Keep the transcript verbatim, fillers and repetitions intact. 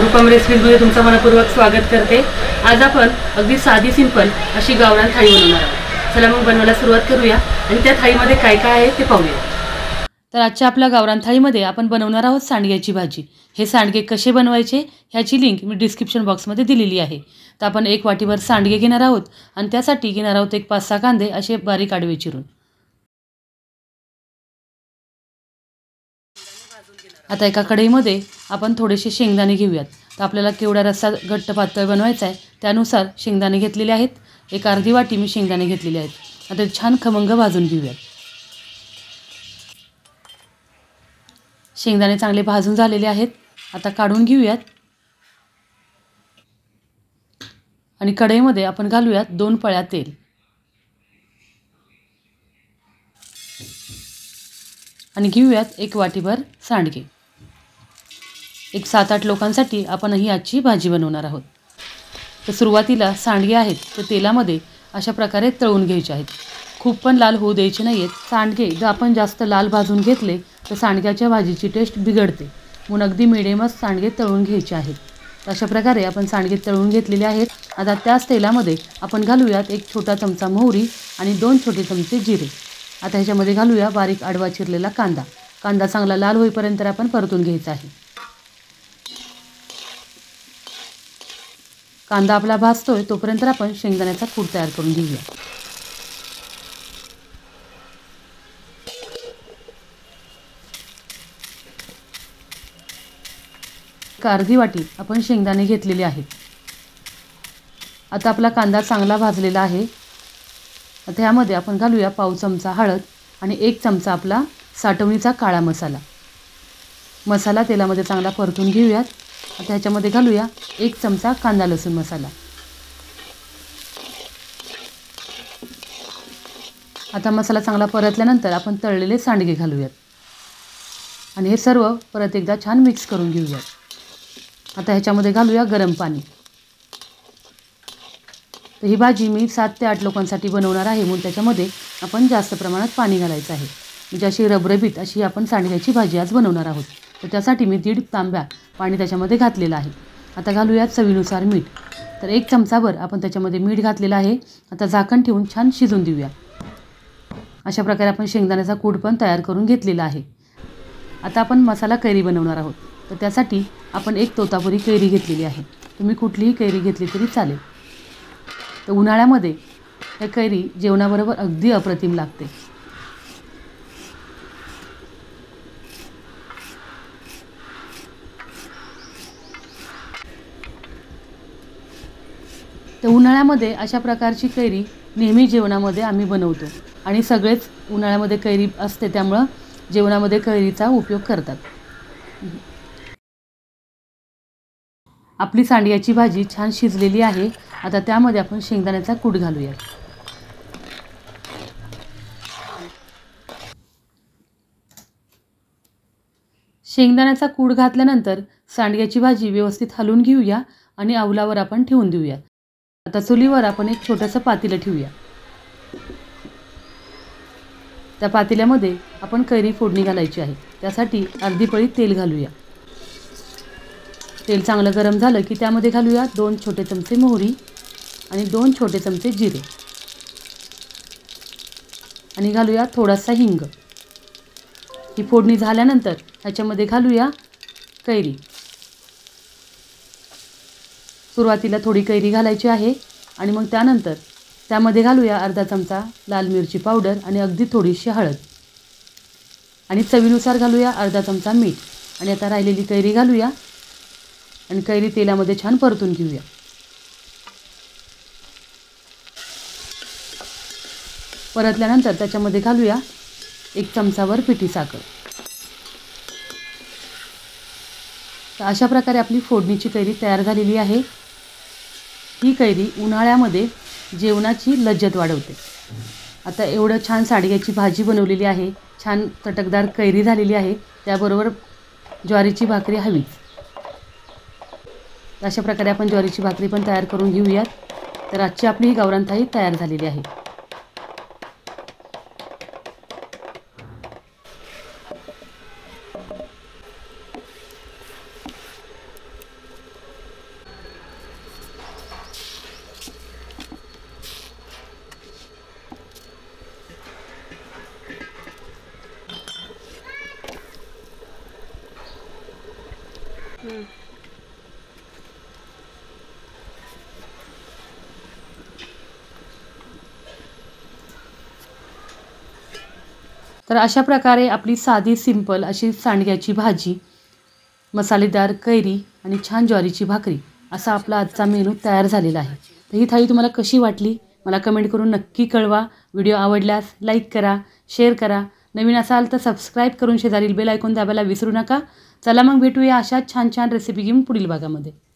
रूपम रेसिपीमध्ये तुमचं मनपूर्वक स्वागत करते। आज आपण अगदी साधी सिंपल अशी गावरान थाळी बनवणार आहोत। चला मग बनवायला सुरुवात करूया आणि त्या थाळीमध्ये काय काय आहे ते पाहूया। तर आजच्या आपल्या गावरान थाळीमध्ये आपण बनवणार आहोत सांडग्याची भाजी। हे सांडगे कसे बनवायचे ह्याची लिंक मी डिस्क्रिप्शन बॉक्समध्ये दिलेली आहे। तर आपण एक वाटीभर सांडगे घेणार आहोत आणि त्यासाठी घेणार आहोत एक पाच सहा कांदे असे बारीक आडवे चिरून। आता एका कढईमध्ये आपण थोडेसे शेंगदाणे घेऊयात। तर आपल्याला केवढा रस्सा घट्ट पातळ बनवायचा आहे त्यानुसार शेंगदाणे घेतलेले आहेत। एक अर्धी वाटी मी शेंगदाणे घेतलेले आहेत। आता छान खमंग भाजून घेऊयात। शेंगदाणे चांगले भाजून झालेले आहेत। आता काढून घेऊयात आणि कढईमध्ये आपण घालूयात दोन पळ्या तेल आणि घेऊयात एक वाटीभर सांडगे। एक सात आठ लोकांसाठी आपण ही आजची भाजी बनवणार आहोत। तर सुरुवातीला सांडगे आहेत ते तेलामध्ये अशा प्रकारे तळून घ्यायचे आहेत। खूप पण लाल होऊ द्यायचे नाहीत। सांडगे जर आपण जास्त लाल भाजून घेतले तर सांडग्याच्या भाजीची टेस्ट बिघडते, म्हणून अगदी मिडियमच सांडगे तळून घ्यायचे आहेत। अशा प्रकारे आपण सांडगे तळून घेतलेले आहेत। आता त्याच तेलामध्ये आपण घालूयात एक छोटा चमचा मोहरी आणि दोन छोटे चमचे जिरे। आता ह्याच्यामध्ये घालूया बारीक आडवा चिरलेला कांदा। कांदा चांगला लाल होईपर्यंत आपण परतून घ्यायचा आहे। कांदा आपला भाजतोय तोपर्यंत आपण शेंगदाण्याचा कूट तयार करून घेऊया। एक अर्धी वाटी आपण शेंगदाणे घेतलेले आहेत। आता आपला कांदा चांगला भाजलेला आहे। आता यामध्ये आपण घालूया पाव चमचा हळद आणि एक चमचा आपला साठवणीचा काळा मसाला। मसाला तेलामध्ये चांगला परतून घेऊयात। आता ह्याच्यामध्ये घालूया एक चमचा कांदा लसूण मसाला। आता मसाला चांगला परतल्यानंतर आपण तळलेले सांडगे घालूयात आणि हे सर्व परत एकदा छान मिक्स करून घेऊयात। आता ह्याच्यामध्ये घालूया गरम पाणी। तर ही भाजी मी सात ते आठ लोकांसाठी बनवणार आहे, म्हणून त्याच्यामध्ये आपण जास्त प्रमाणात पाणी घालायचं आहे। म्हणजे अशी रबरबीत अशी आपण सांडग्याची भाजी आज बनवणार आहोत। तर त्यासाठी मी दीड तांब्या पाणी त्याच्यामध्ये घातलेलं आहे। आता घालूयात चवीनुसार मीठ। तर एक चमचाभर आपण त्याच्यामध्ये मीठ घातलेलं आहे। आता झाकण ठेवून छान शिजून देऊया। अशा प्रकारे आपण शेंगदाण्याचा कूट पण तयार करून घेतलेला आहे। आता आपण मसाला कैरी बनवणार आहोत। तर त्यासाठी आपण एक तोतापुरी कैरी घेतलेली आहे। तुम्ही कुठलीही कैरी घेतली तरी चालेल। तर उन्हाळ्यामध्ये हे कैरी जेवणाबरोबर अगदी अप्रतिम लागते। तर उन्हाळ्यामध्ये अशा प्रकारची कैरी नेहमी जेवणामध्ये आम्ही बनवतो आणि सगळेच उन्हाळ्यामध्ये कैरी असते, त्यामुळं जेवणामध्ये कैरीचा उपयोग करतात। आपली सांडग्याची भाजी छान शिजलेली आहे। आता त्यामध्ये आपण शेंगदाण्याचा कूट घालूया। शेंगदाण्याचा कूट घातल्यानंतर सांडग्याची भाजी व्यवस्थित हलवून घेऊया आणि अवलावर आपण ठेवून देऊया। आता चुलीवर आपण एक छोटंसं पातेलं ठेवूया। त्या पातेल्यामध्ये आपण कैरी फोडणी घालायची आहे। त्यासाठी अर्धी पळी तेल घालूया। तेल चांगलं गरम झालं की त्यामध्ये घालूया दोन छोटे चमचे मोहरी आणि दोन छोटे चमचे जिरे आणि घालूया थोडासा हिंग। ही फोडणी झाल्यानंतर ह्याच्यामध्ये घालूया कैरी। सुरुवातीला थोडी कैरी घालायची आहे आणि मग त्यानंतर त्यामध्ये घालूया अर्धा चमचा लाल मिरची पावडर आणि अगदी थोडीशी हळद आणि चवीनुसार घालूया अर्धा चमचा मीठ आणि आता राहिलेली कैरी घालूया आणि कैरी तेलामध्ये छान परतून घेऊया। परतल्यानंतर त्याच्यामध्ये घालूया एक चमचाभर पिठी साखर। तर अशा प्रकारे आपली फोडणीची कैरी तयार झालेली आहे। ही कैरी उन्हाळ्यामध्ये जेवणाची लज्जत वाढवते। आता एवढं छान सांडग्याची भाजी बनवलेली आहे, छान चटकदार कैरी झालेली आहे, त्याबरोबर ज्वारीची भाकरी हवीच। अशा प्रकारे आपण ज्वारीची भाकरी पण तयार करून घेऊयात। तर आजची आपली ही गावरान थाळी तयार झालेली आहे। तर अशा प्रकारे आपली साधी सिंपल अशी सांडग्याची भाजी, मसालेदार कैरी आणि छान ज्वारीची भाकरी असा आपला आजचा मेनू तयार झालेला आहे. तर ही थाळी तुम्हाला कशी वाटली मला कमेंट करून नक्की कळवा. व्हिडिओ आवडल्यास लाईक करा, शेअर करा. नवीन असाल तर सबस्क्राईब करून शेजारील बेल आयकॉन दाबायला विसरू नका. चला मग भेटूया अशा छान छान रेसिपी घेऊन पुढील भागामध्ये.